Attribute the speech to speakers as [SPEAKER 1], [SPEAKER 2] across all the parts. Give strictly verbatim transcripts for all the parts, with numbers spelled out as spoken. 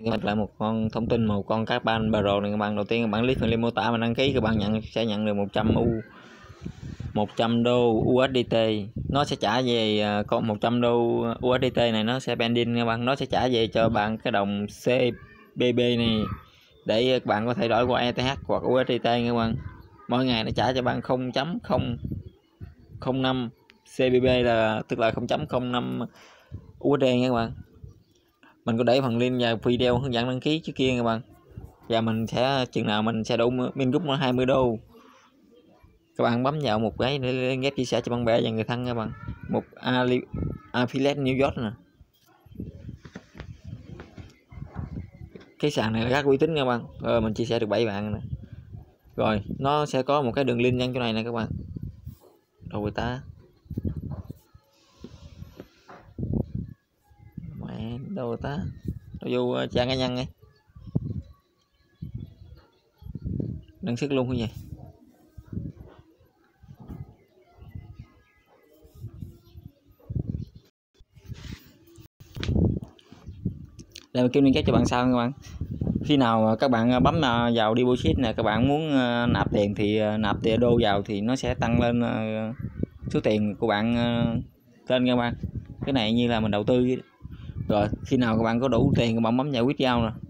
[SPEAKER 1] Các bạn lại một con thông tin một con Carbon Pro này các bạn. Đầu tiên các bạn click phần link mô tả và đăng ký, các bạn nhận sẽ nhận được một trăm u một trăm đô u ét đê tê. Nó sẽ trả về con một trăm đô u ét đê tê này, nó sẽ pending các bạn. Nó sẽ trả về cho bạn cái đồng xê bê bê này để các bạn có thể đổi qua e tê hát hoặc u ét đê tê các bạn. Mỗi ngày nó trả cho bạn không chấm không không năm xê bê bê, là tức là không chấm không năm u ét đê nha các bạn. Mình có để phần link vào video hướng dẫn đăng ký trước kia các bạn. Và mình sẽ chừng nào mình sẽ đủ min group nó hai mươi đô, các bạn bấm vào một cái để ghép chia sẻ cho bạn bè và người thân các bạn. Một affiliate New York nè, cái sàn này là rất uy tín các bạn. Rồi mình chia sẻ được bảy bạn nè. Rồi nó sẽ có một cái đường link nhân chỗ này nè các bạn. Đâu người ta mẹ đâu người ta đâu vô trang cá nhân ấy đăng sức luôn cái gì. Đây mình kêu liên kết cho bạn sau các bạn. Khi nào các bạn bấm vào deposit nè, các bạn muốn nạp tiền thì nạp tiền đô vào thì nó sẽ tăng lên số tiền của bạn lên các bạn. Cái này như là mình đầu tư. Rồi khi nào các bạn có đủ tiền các bạn bấm vào withdraw nè.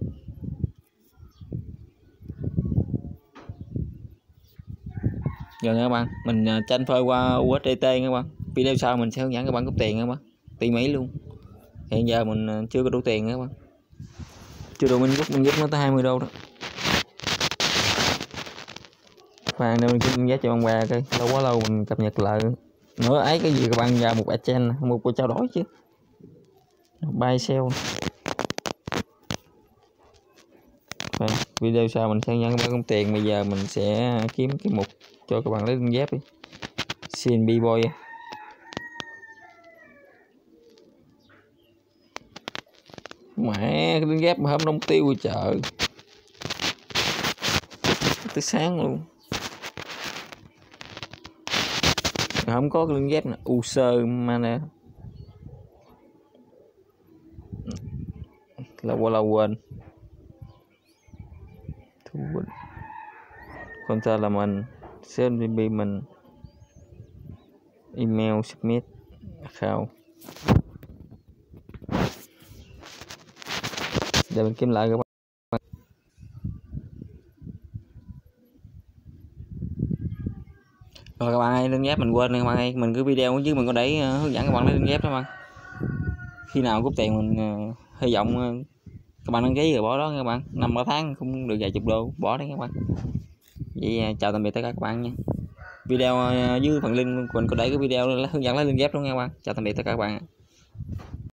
[SPEAKER 1] Rồi nha các bạn, mình transfer qua u ét đê tê các bạn. Video sau mình sẽ hướng dẫn các bạn cúp tiền các bạn, tỉ mỉ luôn. Hiện giờ mình chưa có đủ tiền các bạn, chưa đủ mình giúp mình giúp nó tới hai mươi đô đó. Và nên mình cứ giá cho bạn bè coi, lâu quá lâu mình cập nhật lại nữa ấy cái gì các bạn vào một exchange một cuộc trao đổi chứ. Buy sell. Và video sau mình sẽ hướng dẫn các bạn công tiền. Bây giờ mình sẽ kiếm cái mục cho các bạn lấy link ghép đi. Xin B-boy. Mẹ cái link ghép mà hôm đông tiêu rồi trời. Tới sáng luôn. Không có cái link ghép nè, user mana. Là qua là quên. Thu quên. Con ta là mình, send bê mình. Email submit account. Để mình kiếm lại các bạn. Rồi các bạn ơi, link ghép mình quên các bạn ơi, mình cứ video chứ mình có để uh, hướng dẫn các bạn lấy link ghép đó mà. Khi nào cúp tiền mình uh, hy vọng uh, các bạn đăng ký rồi bỏ đó các bạn, năm ba tháng cũng được vài chục đô bỏ đấy các bạn. Vậy uh, chào tạm biệt tất cả các bạn nha. Video uh, dưới phần link mình có để cái video hướng dẫn lấy link ghép luôn nha các bạn. Chào tạm biệt tất cả các bạn.